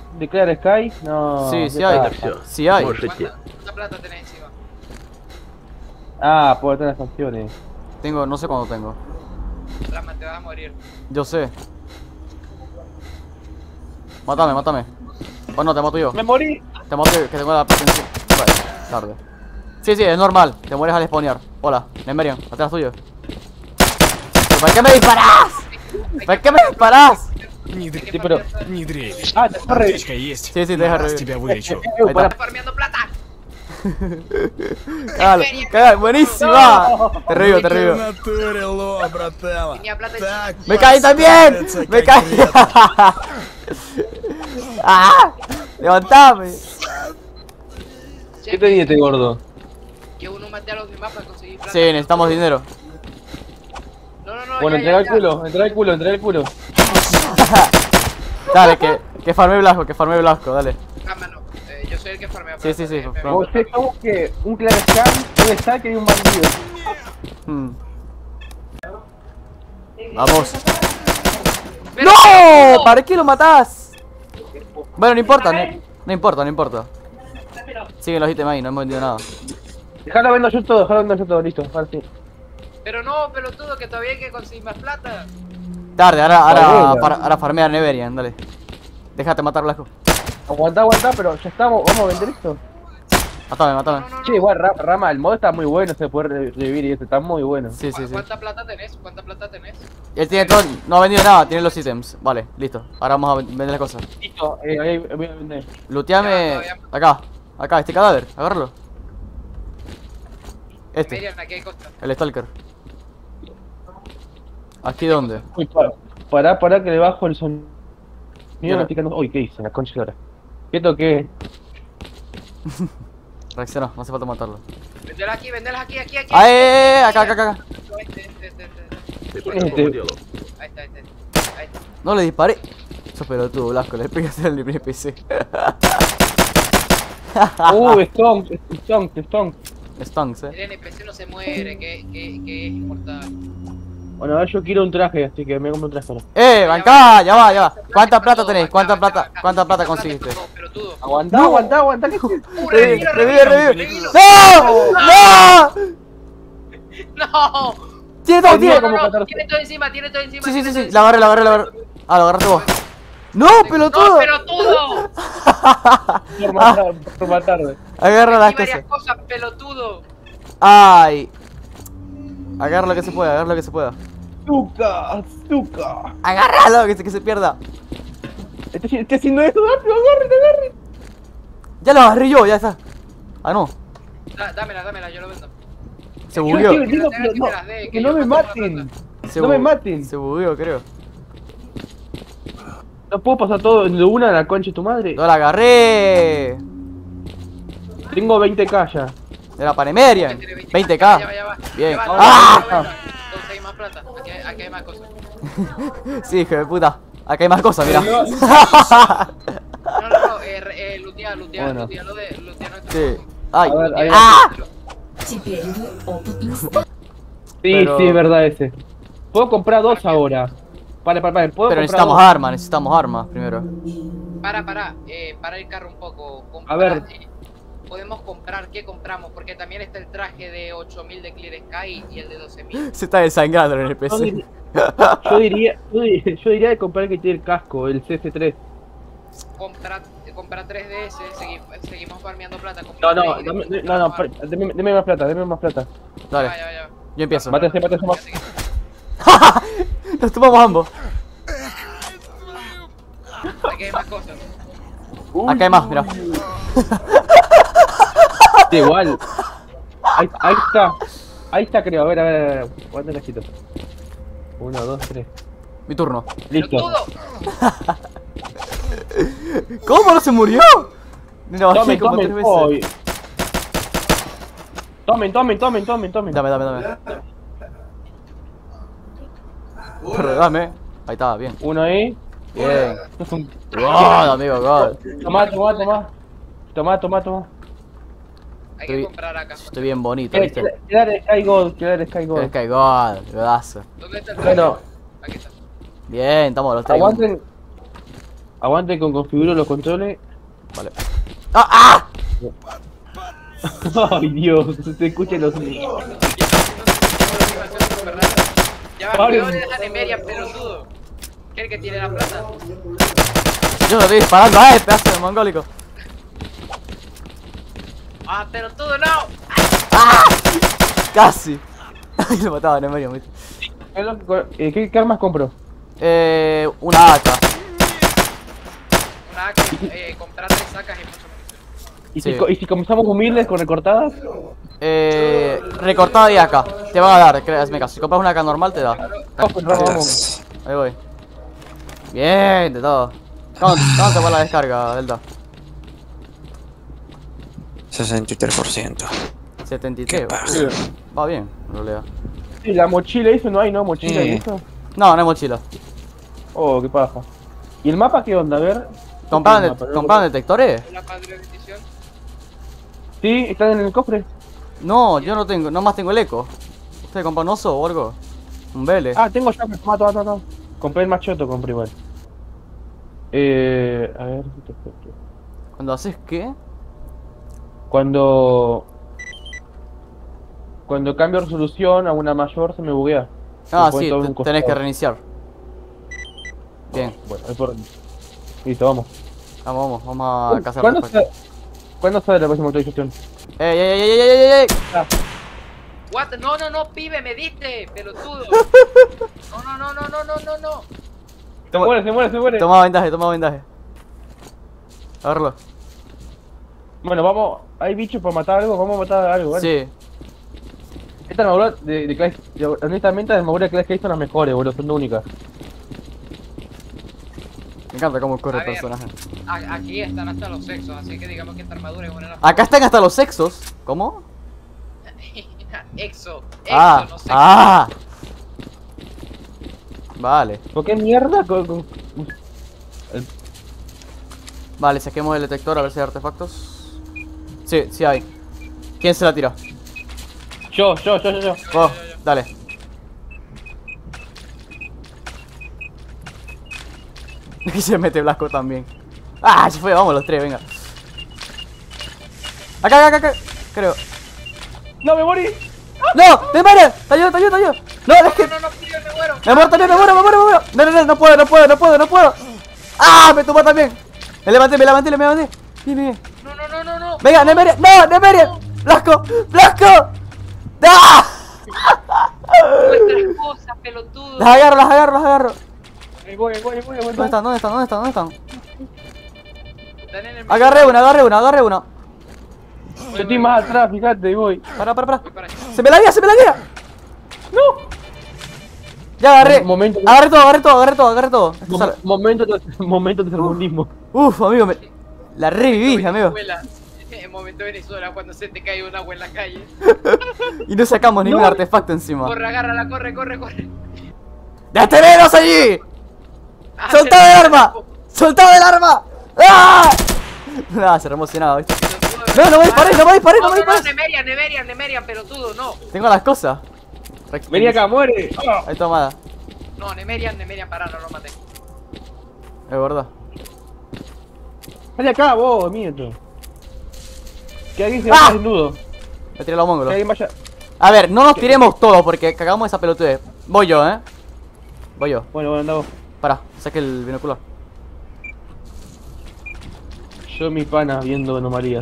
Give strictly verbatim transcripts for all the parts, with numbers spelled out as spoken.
Declare Sky? No. Sí, sí ¿qué hay. pasa? Sí hay. ¿Cuánta, cuánta plata tenés encima? Ah, puedo tener las acciones. Tengo, no sé cuándo tengo. Rama, te vas a morir. Yo sé. Mátame, mátame. O no, te mato yo. ¡Me morí! Te mato yo, que tengo la plata encima. Vale, tarde. Sí, sí, es normal. Te mueres al spawnear. Hola, Nemerian, atrás tuyo. ¿Para qué me disparás? ¿Para qué me disparás? Не дрейф, Sí, pero... не дрейф. Ah, te corre. Аптечка есть. Sí, sí, te deja Раз revivir. тебя вылечу. Eh, Ahí para- está. Farmeando plata. Cagale, cagale, buenísima. Te revivo, te В revivo. натуре, ло, брателла. Tenía plata Так, encima. Me caí también. подставится Me caí. конкретно. ¡Ah! Levantame. ¿Qué tenía este gordo? Que uno mate a los demás para conseguir plata. Sí, necesitamos dinero. No, no, no. Bueno, ya, entrega ya, el ya. culo, entrega el culo, entrega el culo. Dale, que, que farme Blasco, que farme Blasco, dale. Ah, mano. Eh, yo soy el que farmea Sí, plata. sí, sí, eh, me- farmea. O sea, como que un Clear Sky, un Stack y un bandido. Hmm. Vamos. Pero- ¡No! ¿Para qué lo matás? Bueno, no importa, no, no importa, no importa. Siguen los ítems ahí, no hemos vendido nada. Dejalo vendo yo todo, dejalo vendo yo todo, listo, ahora sí. Pero no, pelotudo, que todavía hay que conseguir más plata. Tarde, ahora, ahora, Bueno. para, ahora farmea Neverian, dale. Déjate matar Blasco. Aguantá, aguantá, pero ya estamos, vamos a vender esto. Matame, matame. No, no, no. Che, igual, Ra- Rama, el modo está muy bueno, se puede re- revivir y este está muy bueno. Sí, sí, sí. ¿Cuánta plata tenés? ¿Cuánta plata tenés? Él tiene todo, no ha vendido nada, tiene los ítems. Vale, listo. Ahora vamos a ven- vender las cosas. Listo, eh, ahí voy a vender. Looteame. Ya, todavía. Acá, acá, este cadáver, agárralo. Este, Miriam, aquí hay cosas. el Stalker. ¿Aquí dónde? Uy, para, pará, pará que le bajo el sonido. Ya. No picando. Uy, ¿qué hice? La concha de la hora. ¿Qué toqué? Reacciona, no hace falta matarlo. Vendelas aquí, vendelas aquí, aquí, aquí. ¡Ah, eh, eh, eh! Acá, acá, acá. Este, este, este, este. Este. Ahí está, ahí está. Ahí está. No le disparé. Sos pelotudo, Blasco, le pegaste al N P C. Uh, Stonk, Stonk, Stonk. Stunks, eh. El N P C no se muere, que, que, que es inmortal. Bueno, a ver, yo quiero un traje, así que me compro un traje ahora. ¡Eh, bancá! Ya va, ya va. ¿Cuánta plata tenéis? ¿Cuánta plata, cuánta plata conseguiste? Pelotudo. Aguantá, No. aguantá, aguantá. ¿Qué haces? Uh, Revive, revive, revive, revive, revive. revive. ¡No! ¡No! No. Tiene todo, Tenía tiene. como No, no, catorce. tiene todo encima, tiene todo encima. Sí, sí, sí, tiene sí. todo La agarré, la agarré, la agarré. Ah, lo agarraste vos. ¡No, encima. pelotudo! No, pelotudo. Por matar, por matarme. Agarra las Hay varias cosas. cosas, pelotudo. Ay. Agarra lo que se pueda, agarra lo que se pueda. Azúcar, azúcar. Agárralo, que se, que se pierda. Estoy, estoy haciendo esto, rápido, agarren, agarren. Ya lo agarré yo, ya está. Ah, no. Da- dámela, dámela, yo lo vendo. Se Yo bugueó. estoy vendiendo, Déjame pero que no, me las dé, que que no yo me tengo la maten. Se No me bu- maten. Se bugueó, creo. No puedo pasar todo de una a la concha de tu madre. No la agarré. Tengo veinte k ya. Era para Nemerian. Tiene veinte veinte Ya K. va, ya va. Bien. Ya va, ¡Ah! ya va, ya va. Conseguí más plata. Aquí hay, aquí hay más cosas. Sí, hijo de puta. Acá hay más cosas, mira. No, no, no. Eh, re- eh, lutea, lutea, Bueno. lutea lo de. Lutea no Sí. Ay. A ver, ahí- ¡Ah! Теперь вы опытный сталкер. Sí, Pero- sí, es verdad ese. Puedo comprar dos ahora. Vale, vale, vale. Puedo Pero comprar necesitamos dos. armas, necesitamos armas primero. Para, para, eh, para el carro un poco. Comprar, A ver. eh, podemos comprar, ¿qué compramos? Porque también está el traje de ocho mil de Clear Sky y el de doce mil. Se está desangrando en el Yo P C. diría, yo diría, yo diría, yo diría de comprar el que tiene el casco, el C S tres. Compra, compra tres de ese, segui- seguimos farmeando plata. compra No, no, tres y dame- después no, no, compramos per- deme, deme más plata, deme más plata. Dale, Ya, ya, ya. yo empiezo. Mátese, mátese Ya más. sé que- Nos tomamos ambos. Aquí hay más cosas. Acá hay más, mira. Sí, igual. Ahí, ahí está. Ahí está, creo. A ver, a ver, a ver. ¿Cuánto necesito? Uno, dos, tres. Mi turno. Listo. Pelotudo. ¿Cómo no se murió? Me la bajé Tomen, como tomen. tres veces. Hoy. Tomen, tomen, tomen, tomen, tomen. Dame, dame, dame. Pero dame. Ahí está, bien. Uno ahí. Bien. Es un- God, amigo, God. Tomá, tomá, tomá. Tomá, tomá, tomá. Hay que Estoy, comprar acá. estoy bien bonito, Eh, ¿viste? Quedar Sky Gold, quedar Sky Es Gold. que God, godazo. ¿Dónde está el Bueno, Aquí está. Bien, estamos los tres. aguanten. Aguante con configuro los controles. Vale. ¡Ah! ¡Ah! Ay, Dios, se escuchan los niños. Ya va, Vale. cuidado, le dejan en media, pelotudo. ¿Qué es el que tiene la plata? Yo lo estoy disparando a él, pedazo de mongólico. Ah, pelotudo, no. ¡Ah! Casi. Ay, lo mataba en el medio, ¿viste? Eh, ¿Qué, ¿Qué armas compro? Eh. Una A K. Una que eh, comprar tres sacas y mucha munición. ¿Y, Sí. si, co- ¿Y si comenzamos humildes con recortadas? Eh. Recortada y A K. Te van a dar, créeme caso. Si compras una A K normal, te da. Vamos, pues, vamos, vamos. Ahí voy. Bien, de todo. ¿Cuánto, cuánto va la descarga, Delta? sesenta y tres por ciento. setenta y tres. ¿Qué pasa? Sí. Va bien, en realidad. Sí, la mochila, eso no hay, ¿no? Mochila y Sí. eso. No, no hay mochila. Oh, qué paja. ¿Y el mapa qué onda? A ver. ¿Compraron, El de- mapa, no ¿compraron lo- detectores? ¿La padre bendición? Sí, están en el cofre. No, yo no tengo, nomás tengo el eco. ¿Usted compró un oso o algo? Un Vélez. Ah, tengo ya, toma, toma, toma, toma. Compré el machoto, compré igual. Eh, a ver, si te cuento. ¿Cuando haces qué? Cuando cuando cambio resolución a una mayor se me buguea. Ah, Me pone sí, todo en te- un tenés que costado. reiniciar. Bien, Bueno, es por... Listo, vamos. vamos, vamos, vamos a cazar ¿Cuándo, artefactos. sa- ¿Cuándo sale la próxima actualización? ¡Ey, ey, ey, ey, ey, ey, ey! What? No, no, no, pibe, me diste, pelotudo. No, no, no, no, no, no, no, no. Se muere, se muere, se muere. Toma vendaje, toma vendaje. Agárralo. Bueno, vamos. Hay bichos para matar algo, vamos a matar algo, ¿vale? Sí. Esta armadura de, de Clash, de- honestamente las armaduras de Clash Case son las mejores, boludo, son las únicas. Me encanta cómo corre A el ver. personaje. A- aquí están hasta los sexos, así que digamos que esta armadura es una... Acá están hasta los sexos. ¿Cómo? Exo, exo, Ah, no sé. ah. Vale. ¿Por qué mierda? Co- co- Vale, saquemos el detector a ver si hay artefactos. Sí, sí hay. ¿Quién se la tira? Yo, yo, yo, yo, yo. Vos, dale. Y se mete Blasco también. Ah, se fue, vamos los tres, venga. Acá, acá, acá, acá. Creo. ¡No, me morí! ¡No! ¡Te mueres! ¡Te ayudo, te ayudo, te ayudo! ¡No, es que! No, no, no, pibe, me muero. ¡Me muero también, me muero, me muero, me muero! ¡No, no, no! ¡No puedo, no puedo, no puedo, no puedo! ¡Ah! ¡Me tumbó también! Me levanté, me levanté, me levanté. Bien, bien, bien. No, no, no, no, no. ¡Venga, Nemeria! ¡No, Nemeria! ¡Blasco! ¡Blasco! ¡Ah! Nuestras cosas, pelotudo. Las agarro, las agarro, las agarro. Ahí voy, ahí voy, ahí voy, ahí voy. ¿Dónde están? ¿Dónde están? ¿Dónde están? ¿Dónde están? Están en el medio. Agarré una, agarré una, agarré una. Yo estoy más atrás, fíjate, ahí voy. Para, para, para. Voy para allá. ¡Se me la guía, se me la guía! ¡No! Ya agarré. Momento. Agarré todo, agarré todo, agarré todo, agarré todo. Esto Mom- sale. momento, de- momento de tercermundismo. Uf, amigo, me... la reviví, amigo. Venezuela. En momento de Venezuela, cuando se te cae un agua en la calle. Y no sacamos ningún No. artefacto encima. Corre, agárrala, corre, corre, corre. ¡Deteneros allí! Ah, ¡Soltad se- el arma! ¡Soltad el arma! ¡Ah! Ah, se re emocionado, ¿viste? Pelotudo. No, no me dispares, no me dispares, no No, me no, no, dispares. Nemerian, Nemerian, Nemerian, pelotudo, no. Tengo las cosas. Re- Vení acá, muere. Ah. Ahí tomada. No, Nemerian, Nemerian, pará, no lo maté. Es verdad. Vení acá, vos, miedo. Que alguien se ¡Ah! vaya desnudo. Me tiré los Que mongolos. alguien vaya. A ver, no nos tiremos todos porque cagamos esa pelotudez. Voy yo, ¿eh? Voy yo. Bueno, bueno, anda vos. Pará, saque el binocular. Yo, mi pana, viendo anomalías.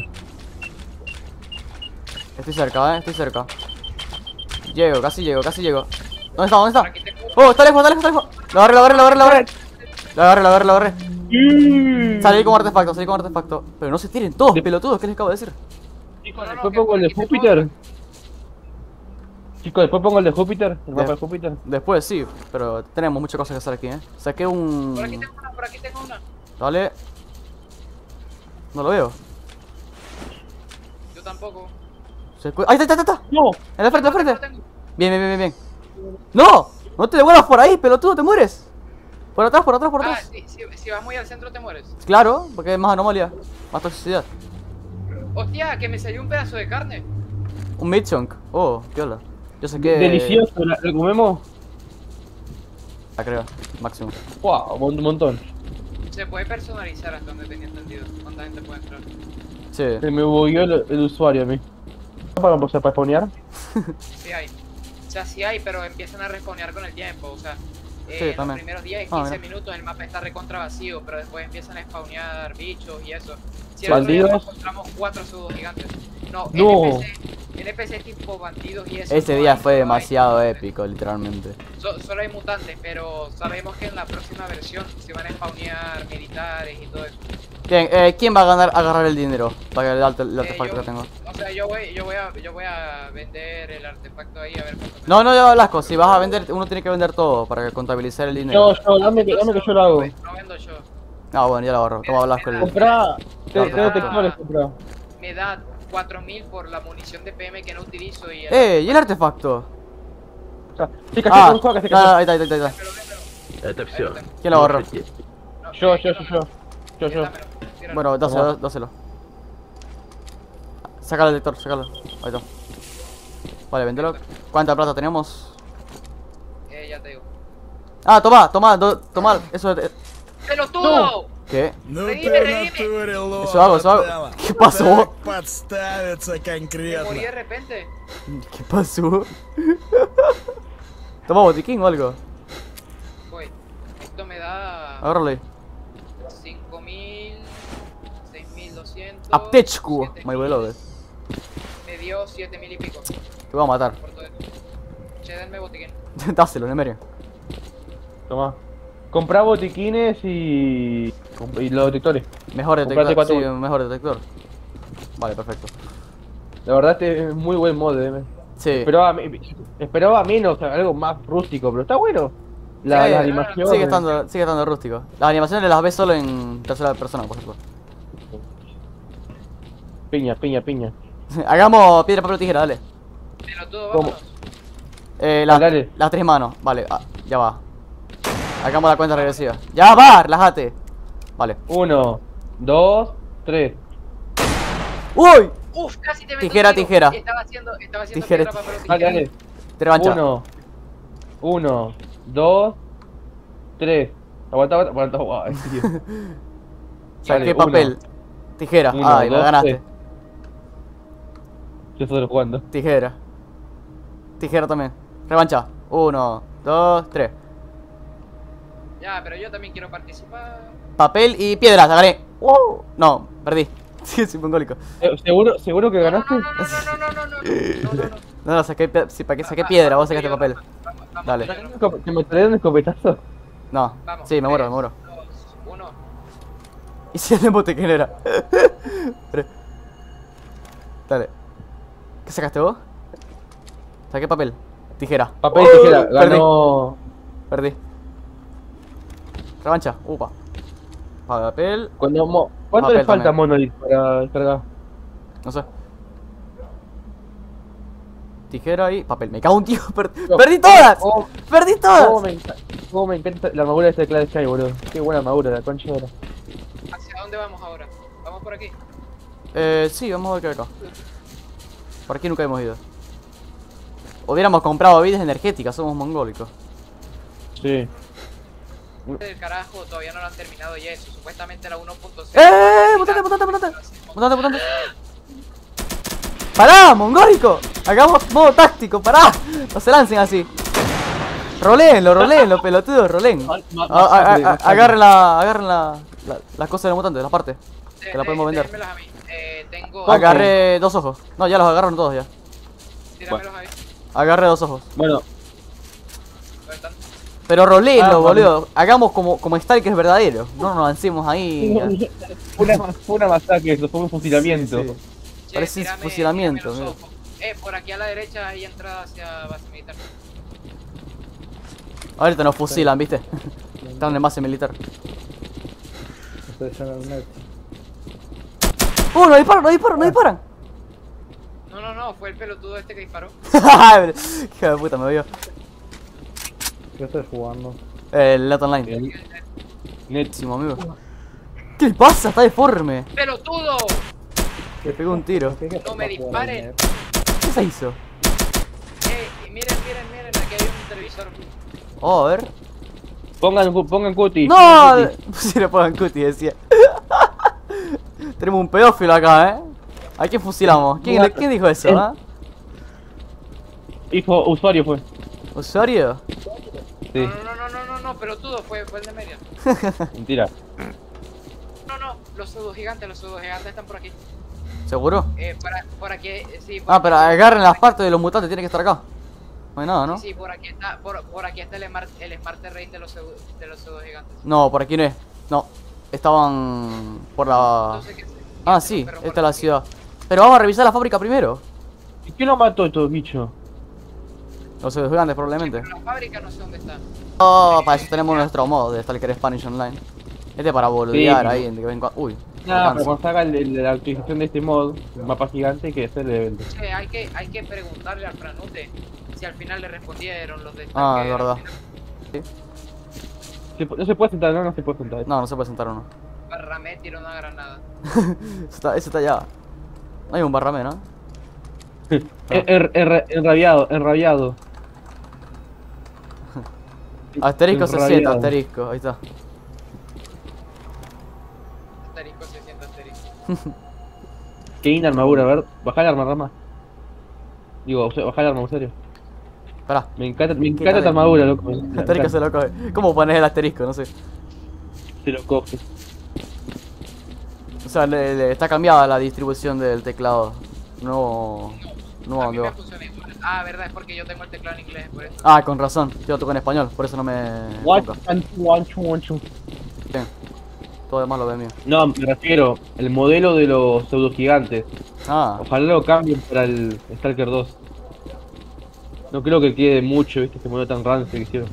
Estoy cerca, ¿eh? Estoy cerca. Llego, casi llego, casi llego. ¿Dónde está? ¿Dónde Por aquí está? te Oh, está lejos, está lejos, está lejos. Lo agarré, lo agarré, lo agarré, lo agarré. Lo agarré, lo agarré, lo agarré. Mm. Salí con artefacto, salí con artefacto. Pero no se tiren todos, De- pelotudos, ¿qué les acabo de decir? Chicos, no, no, Después que pongo el de por aquí te Júpiter. Chicos, después pongo el de Júpiter. El mapa De- de Júpiter. Después sí, pero tenemos muchas cosas que hacer aquí, ¿eh? Saqué un... Por aquí tengo una, por aquí tengo una. Dale. No lo veo. Yo tampoco. Se escu- ¡Ahí está, está, está! está! No. ¡En la frente, en la No frente! tengo. Bien, bien, bien, bien, bien. ¡No! ¡No te devuelvas por ahí, pelotudo! ¡Te mueres! Por atrás, por atrás, por Ah, atrás. si, si, si vas muy al centro te mueres. Claro, porque hay más anomalía, más toxicidad. Hostia, que me salió un pedazo de carne. Un meat chunk. Oh, qué hola. Yo sé que... Delicioso, ¿la, la comemos? La creo, máximo. Wow, un montón. Se puede personalizar hasta donde tenía entendido. ¿Cuánta gente puede entrar? Sí. Se me bugueó el, el usuario a mí. ¿Para empezar para spawnear? Sí hay. O sea, sí hay, pero empiezan a respawnear con el tiempo. O sea, eh, Sí, en los también. primeros diez, Ah, quince mira. minutos el mapa está recontra vacío, pero después empiezan a spawnear bichos y eso. Si Bandidos. encontramos cuatro pseudo gigantes. No, No. N P C, N P C tipo bandidos y eso. Ese no día hay, fue no hay. demasiado épico, literalmente. So- solo hay mutantes, pero sabemos que en la próxima versión se van a spawnear militares y todo eso. Bien, eh, ¿quién va a ganar agarrar el dinero? Para el, arte- el Eh, artefacto yo- que tengo. O sea, yo voy, yo voy a, yo voy a vender el artefacto ahí a ver cuánto me No, no, yo Blasco, si vas a vender, uno tiene que vender todo para contabilizar el Yo, dinero. yo, dame que, dame que yo lo hago. No vendo yo. Ah, bueno, ya lo agarro. Toma Blasco el... Comprá. Te, Claro, te detectores, comprá. Me da cuatro mil por la munición de P M que no utilizo y el... ¡Eh! ¿Y el artefacto? O sea, sí, cayó Ah, con juego, que se no, no, cayó. ahí está, ahí está, ahí está. Pero véndelo. Atención. ¿Quién lo agarró? No, Yo, eh, yo, yo, yo. Yo, yo. dámelo, tíralo. Bueno, dáselo, Toma. dáselo. Sácalo el detector, sácalo. Ahí está. Vale, vendelo. ¿Cuánta plata tenemos? Eh, ya te digo. Ah, toma, toma, do- toma. Eso es... ¡Pelotudo! ¿Qué? Ну Redime, ты в redime. натуре лох, Eso hago, eso hago. Брателло. ¿Qué pasó? Так подставиться Me конкретно. morí de repente. ¿Qué pasó? Toma botiquín o algo. Voy. Esto me da Agárralo ahí. cinco mil, seis mil doscientos. Aptechku, siete my mil. beloved. Me dio siete mil y pico Te voy a matar. por todo esto. Che, denme botiquín. Dáselo, Nemeria. Tomá. Comprá botiquines y. y los detectores. Mejor Comprate detector. cuatro Sí, bot- mejor detector. Vale, perfecto. La verdad, este es muy buen mod, eh. Sí. Esperaba, me- esperaba menos, algo más rústico, pero está bueno. La, Sí, la animación. Sigue estando, sigue estando rústico. Las animaciones las ves solo en tercera persona, por ejemplo. Piña, piña, piña. Hagamos piedra, papel o tijera, dale. Pelotudo, ¿Cómo? vámonos. Eh, las, Dale. las tres manos, vale, ah, ya va. Hagamos la cuenta regresiva. ¡Ya va! ¡Relájate! Vale. Uno, dos, tres. ¡Uy! Uf, casi te meto Tijera, un tiro. tijera. Estaba haciendo, estaba haciendo Tijera, piedra, papel o Dale, tijera. dale. Te revancha. Uno, uno, dos, tres. Aguanta, aguanta, aguanta. Wow, tío. Saqué Dale, papel. Tijera. Uno, Ay, me dos, ganaste. tres. Yo estoy jugando. Tijera. Tijera también. Revancha. Uno, dos, tres. Ya, pero yo también quiero participar. Papel y piedras, gané. ¡Wow! No, perdí. Sí, soy mongólico. Eh, ¿Seguro, ¿Seguro que ganaste? No, no, no, no, no, no, no, no, no, no. No, no, saqué, pie- sí, ¿para qué saqué piedra? Vos sacaste papel. Vamos, vamos, Dale. vamos, ¿Que me traen un escopetazo? No. vamos. Sí, me muero, Tres, me muero. dos, uno. Y si el botequinera. Dale. ¿Qué sacaste vos? Saqué papel. Tijera. Papel y tijera. Perdí. Ganó. Perdí. Revancha. Upa. Papel. Cuando mo... ¿Cuánto Papel le falta a también. Monolith para descargar? No sé. Tijera y papel. Me cago en tío. Per- No. ¡Perdí todas! ¿Cómo, ¡Perdí cómo todas! me encanta, cómo me encanta la armadura de este Clash Sky, boludo? Qué buena armadura, la concha de la. ¿Hacia dónde vamos ahora? Vamos por aquí. Eh, sí, vamos a ver qué hay acá. Por aquí nunca hemos ido. Hubiéramos comprado bebidas energéticas, somos mongólicos. Sí. Del carajo, todavía no lo han terminado y eso. Supuestamente la uno punto seis. ¡Eh! ¡Mutante, mutante, mutante! ¡Mutante, mutante! ¡Pará, mongólico! Hagamos modo táctico, pará. No se lancen así. Rolenlo, rolenlo, pelotudo, rolen. Ma- ma- Ah, ah, ah, masacre, ah, masacre. Agarren la, agarren la, la- las cosas de los mutantes, las partes. Eh, Que la eh, podemos vender. Tíramelas a mí. Eh, tengo. Ok. Agarré dos ojos. No, ya los agarraron todos ya. Tíramelos a mí. Agarré dos ojos. Bueno, ¿Dónde están? Pero rolenlo, Ah, boludo. Hagamos como, como Stalkers verdaderos. No nos lancemos ahí. fue una, fue una masacre, eso fue un fusilamiento. Sí, sí. Che, Parece tírame- fusilamiento, tírame los mira. ojos. Eh, por aquí a la derecha hay entrada hacia base militar. Ahorita nos fusilan, ¿viste? Están en base militar. ¡Uh! ¡No disparan! ¡No disparan! ¡No disparan! No, no, no, fue el pelotudo este que disparó. Hijo de puta, me vio. ¿Qué estás jugando? El Lat Online. Net. Buenísimo, amigo. ¿Qué le pasa? Está deforme. ¡Pelotudo! Le pegó un tiro. No me disparen. ¿Qué se hizo? Eh, miren, miren, miren, aquí hay un televisor. Oh, a ver. Pongan, pongan cutie. ¡No! pongan cutie. Si le pongan cutie, decía. Tenemos un pedófilo acá, ¿eh? ¿A quién fusilamos? ¿Quién, Mira, ¿quién dijo eso, el- ah? Hijo, usuario fue. ¿Usuario? Sí, No, no, no, no, no, no, pelotudo, fue, fue el de Merian. mentira. No, no, los pseudo gigantes, los pseudo gigantes están por aquí. ¿Seguro? Eh, para, por aquí, eh, sí. Por Ah, aquí. pero agarren las partes de los mutantes, tiene que estar acá. No hay nada, ¿no? Sí, sí, por aquí está, por, por aquí está el Smart, el Smart Terrain de los pseudo, de los pseudo gigantes. No, por aquí no es. No. Estaban por la... Entonces, ¿qué se- Ah, qué se sí, romperá esta por es la aquí? ciudad. Pero vamos a revisar la fábrica primero. ¿Y quién lo mató estos bichos? Los gigantes, probablemente. Pero la fábrica no sé dónde está. Oh, para eso tenemos nuestro modo de Stalker Spanish Online. Este para boludear Sí. ahí en que ven cua- Uy, Nada, alcanza. pero cuando salga el- el- la actualización de este mod, un mapa gigante, hay que hacer el evento. Che, hay que, hay que preguntarle al Franute si al final le respondieron los de Ah, Stalker, es verdad. al final Se- No se puede sentar, no, no se puede sentar. No, no se puede sentar uno. Barramé tiró una granada. Ese está, ese está allá. No hay un barramé, ¿no? En- en- en- Enrabiado, enrabiado. Asterisco sesenta, Enrabiado. asterisco, ahí está. Asterisco seiscientos asterisco. Qué linda armadura, a ver, bajá el arma, Rama. Digo, o sea, bajá el arma, en serio. Pará. Me encanta, me ¿Qué encanta tal? esta armadura, loco. me encanta. Asterisco se lo coge. ¿Cómo pones el asterisco? No sé. Se lo coge. O sea, le, le- está cambiada la distribución del teclado. No. No, A ¿dónde mí me va? funciona igual. Ah, verdad, es porque yo tengo el teclado en inglés, por eso. Ah, con razón. Yo lo toco en español, por eso no me. One, toca. one, two, one, two, one, two. Bien. Todo demás lo ve mío. No, me refiero, el modelo de los pseudo gigantes. Ah, Ojalá lo cambien para el Stalker dos. No creo que quede mucho, viste, este modelo tan rancio que hicieron.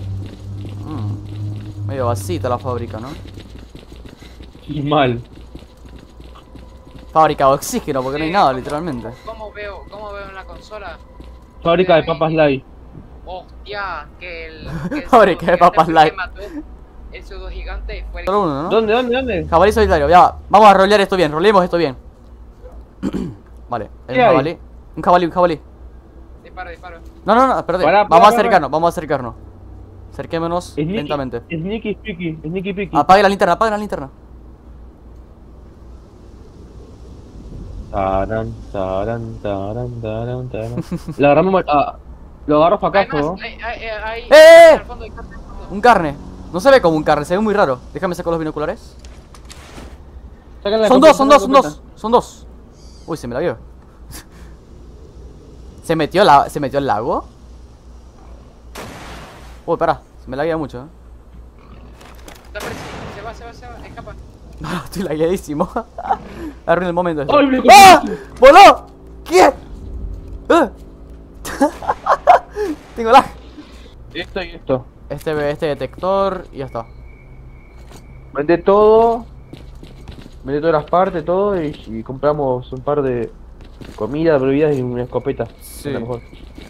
mm, medio vasita la fábrica, ¿no? Y mal. Fábrica de oxígeno, porque no hay Eh, nada, ¿cómo- literalmente. ¿Cómo veo, cómo veo en la consola? Fábrica de Ahí. papas light. Hostia, que el. Que el Fábrica de pseudo papas gigante light. que mató, el pseudo gigante fue el. Solo uno, ¿no? ¿Dónde, dónde, dónde? Jabalí solitario, ya. Vamos a rolear esto bien, roleemos esto bien. Vale, ¿Qué el hay? jabalí. Un jabalí, un jabalí. Disparo, disparo. No, no, no, espérate. Pará, vamos pará, a pará. acercarnos, vamos a acercarnos. Acerquémonos Sneaky, lentamente. Sneaky Spicky, Sneaky Picky. Apague la linterna, apague la linterna. Taran, taran, taran, taran, taran. Lo agarramos. Ah, lo agarro para Hay acá, más, ¿no? hay, hay, hay, ¡Eh, eh! al fondo, hay carne al fondo. Un carne. No se ve como un carne, se ve muy raro. Déjame sacar los binoculares. Sacan la Son escopeta, dos, son sacan la dos, son dos. escopeta. Son dos. Uy, se me la vio. ¿Se metió, la, ¿Se metió el lago? Uy, pará. Se me la guía mucho, eh. Está preso, se va, se va, se va, escapa. No, estoy lagueadísimo. Arruiné el momento. este. ¡Ay, me ¡Ah! ¡Voló! ¿Qué? ¡Ah! Tengo lag. Esto y esto. Este, este detector y ya está. Vende todo. Vende todas las partes, todo. Y, y compramos un par de comida, bebidas y una escopeta. Sí. A lo mejor.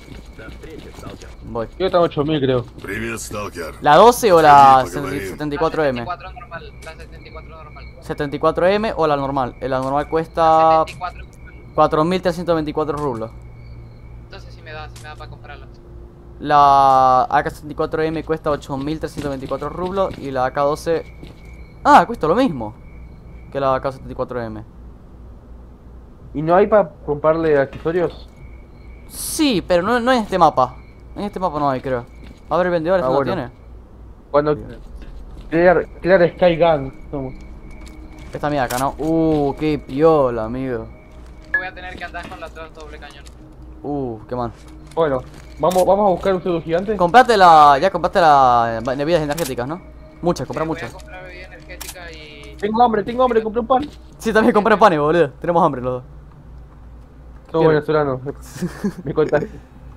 Voy. Yo tengo ocho mil, creo. Привет, сталкер. ¿La doce o la Sí, porque- setenta y cuatro M? La setenta y cuatro normal, la setenta y cuatro normal. setenta y cuatro M o la normal. Eh, La normal cuesta setenta y cuatro. cuatro mil trescientos veinticuatro rublos. Entonces sí me da, sí me da para comprarla. La A K setenta y cuatro M cuesta ocho mil trescientos veinticuatro rublos y la A K doce... Ah, cuesta lo mismo que la A K setenta y cuatro M. ¿Y no hay para comprarle accesorios? Sí, pero no, no en este mapa. En este mapa no hay, creo. A ver, el vendedor, Ah, ¿esto no bueno. tiene? Cuando. Clear, clear Sky Gun. somos. Esta mía acá, ¿no? Uh, qué piola, amigo. Voy a tener que andar con la otra doble cañón. Uh, qué mal. Bueno, vamos, vamos a buscar un pseudo gigante. Comprate la... Ya compraste las bebidas energéticas, ¿no? Muchas, compra Eh, voy muchas. a comprar bebida energética y... Tengo hambre, tengo hambre, compré un pan. Sí, también compré panes, boludo. Tenemos hambre los dos. Todo Quiero. venezolano. Me contaste.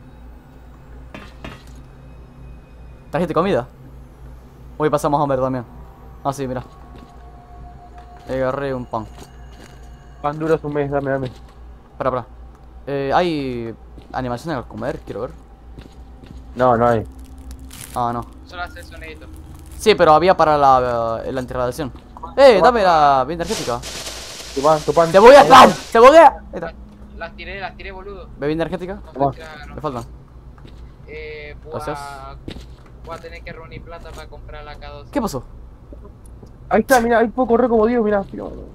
¿Trajiste comida? Hoy pasamos hambre también. Ah, sí, mira. Agarré un pan. Pan dura un mes, dame, dame. Espera, espera. Eh, ¿hay animaciones al comer? Quiero ver. No, no hay. Ah, no. Solo hace sonidito. Sí, pero había para la, la antirradiación. ¡Eh! Dame la bebida energética. Tu pan, tu pan. ¡Se buguea! ¡Ay! ¡Se buguea! Ahí está. Las tiré, las tiré, boludo. ¿Bebida energética? No sé Toma. si las agarró. Me faltan. Eh, Gracias. buah, Voy a tener que reunir plata para comprar la K doce. ¿Qué pasó? Ahí está, mira, ahí puedo correr como Dios, mira.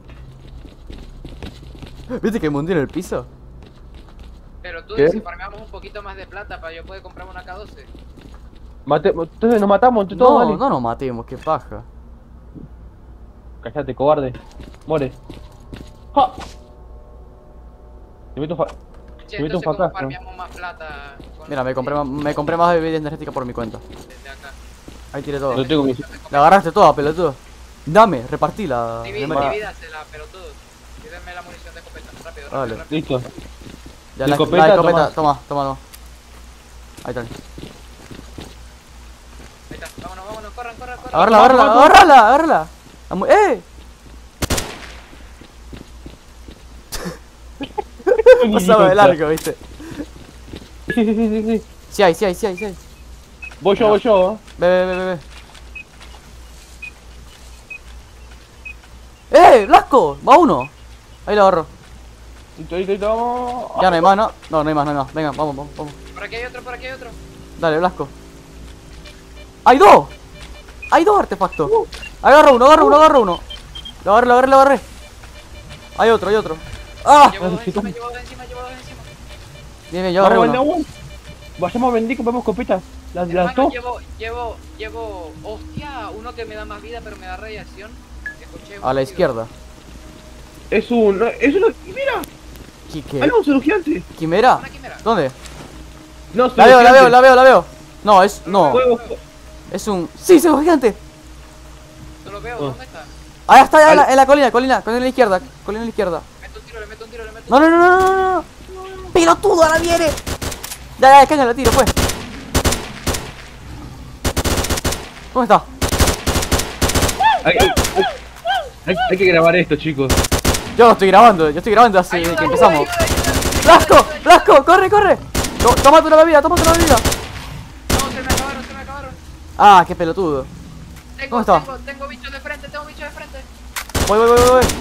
¿Viste que me hundí en el piso? Pero tú, ¿Qué? si farmeamos un poquito más de plata para yo poder comprarme una K doce. Mate... Entonces nos matamos entre todos, No, dale. no nos matemos, qué paja. Cállate, cobarde. Muere. ¡Ja! Te meto fa... Che, Te meto un entonces, ¿cómo fracaso. farmeamos más plata? Con Mira, me compré, ma- me compré más bebida energética por mi cuenta. desde acá. Ahí tiré todo. No tengo mi... La agarraste toda, pelotudo. Dame, repartila. Divide, Nemeria. divídasela, pero todos. Dídenme la munición de escopeta. Rápido, rápido, Dale. rápido. Listo. Ya, Mi la, escopeta, la escopeta, toma. toma, toma, no. Ahí está. Ahí está. Vámonos, vámonos, corran, corran, corran. Agárrala, agárrala, agárrala, agárrala. Amu- ¡Eh! Pasaba de largo, viste. Sí, sí, sí, sí, sí. Sí hay, sí hay, sí hay, sí hay. Voy yo, voy yo. ¿eh? Ve, ve, ve, ve, ve. ¡Eh! ¡Blasco! Va uno. Ahí lo agarro. Listo, listo, listo, vamos. Ya no hay más, ¿no? No, no hay más, no hay más. Venga, vamos, vamos, vamos. Por aquí hay otro, por aquí hay otro. Dale, Blasco. ¡Hay dos! ¡Hay dos artefactos! Agarro uno, agarro uno, agarro uno. Lo agarré, lo agarré, lo agarré. Hay otro, hay otro. ¡Ah! Llevo dos sí, encima, toma. llevo dos encima, llevo dos encima. Bien, bien, yo agarré Vamos, uno. vamos, Vayamos a vender, compramos escopetas. Las, las Hermano, dos. llevo, llevo, llevo, hostia, uno que me da más vida pero me da radiación. Escuché un A la ruido. izquierda. Es un. Es una. Mira, ¿Qué? qué? hay un gigante. ¿Quimera? Una quimera. ¿Dónde? No, La veo, la veo, la veo, la veo. No, es. No. Fuego. Es un. ¡Sí, es un gigante! No lo veo, Oh. ¿dónde está? Ahí está, ya en la, en la colina, colina, colina a la izquierda. Colina a la izquierda. Meto un tiro, le meto un tiro, le meto No, un no, no, no, no, no, no. ¡Pelotudo, ahora viene! Ya, ya, caña, la tiro, pues. ¿Dónde está? Hay, hay, hay que grabar esto, chicos. Yo lo estoy grabando, yo estoy grabando así Ayuda, que ayuda, empezamos. ayuda, ayuda, ayuda, ¡Blasco! ayuda, ayuda. ¡Blasco! ¡Corre, corre! To- Tómate una bebida, tómate una bebida. No, se me acabaron, se me acabaron. Ah, qué pelotudo. Tengo, ¿Dónde está? tengo, tengo bichos de frente, tengo bichos de frente. Voy, voy, voy, voy, voy.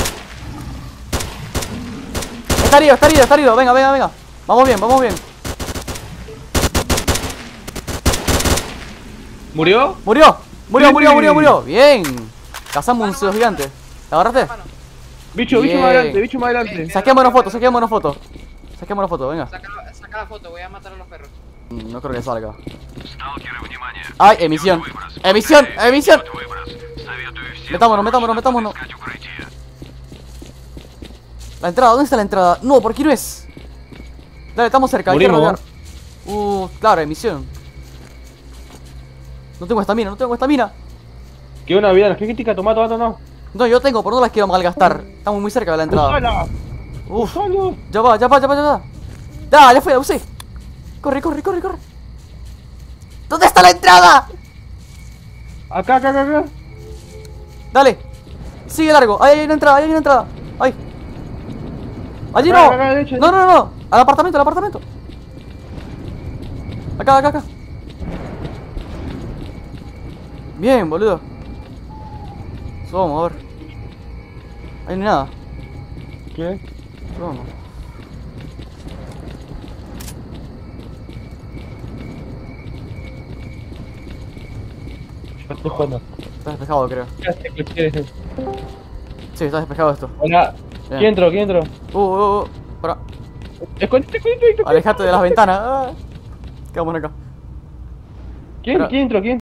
Está herido, está herido, está herido. Venga, venga, venga. Vamos bien, vamos bien. ¿Murió? Murió, murió, Sí. murió, murió, murió. Bien. Cazamos un pseudo gigante. ¿La agarraste? Hermano, Bicho, bicho Bien. más adelante, bicho más adelante. Saquémonos fotos, saquémonos fotos. Saquémonos fotos, venga. saca, la- saca la foto, voy a matar a los perros. Mm, No creo que salga. ¡Ay, emisión! ¡Emisión! ¡Emisión! Metámonos, metámonos, metámonos. La entrada, ¿dónde está la entrada? No, por aquí no es. Dale, estamos cerca, hay que Morimos. rodear. Uh, claro, emisión. No tengo estamina, no tengo estamina. Que una vida energética, toma, toma, toma. No, yo tengo, pero no las quiero malgastar. Estamos muy cerca de la entrada. ¡Usala! Uf, ¡Usalo! ya va, ya va, ya va, ya va. ¡Ah, ya fue, la usé! Corre, corre, corre, corre. ¿Dónde está la entrada? Acá, acá, acá, acá. Dale. Sigue largo. Ahí hay una entrada, ahí hay una entrada. Ahí. Allí Acá, no. acá, acá, derecha. No, no, no, no. Al apartamento, al apartamento. Acá, acá, acá. Bien, boludo. Vamos, a ver. Ahí no hay nada. ¿Qué? Vamos. Yo estoy jugando. Está despejado, creo. ¿Qué haces? ¿Qué quieres? Sí, está despejado esto. Hola. Bien. ¿Quién entró? ¿Quién entró? Uh, uh, uh. Para. Escondete, escondete, escondete. Alejate de las ventanas. Ah. Quedamos acá. ¿Quién? Espera. ¿Quién entró? ¿Quién?